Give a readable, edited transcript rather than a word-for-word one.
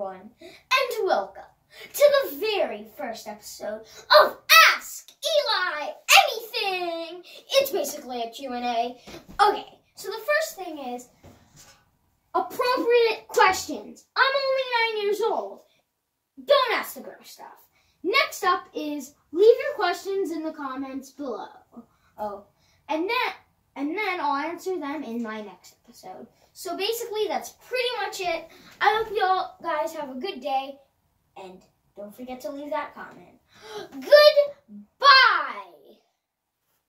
everyone, and welcome to the very first episode of Ask Eli Anything. It's basically a Q&A. Okay, so the first thing is appropriate questions. I'm only 9 years old. Don't ask the gross stuff. Next up is leave your questions in the comments below. And then I'll answer them in my next episode. So basically, that's pretty much it. I hope y'all guys have a good day. And don't forget to leave that comment. Goodbye!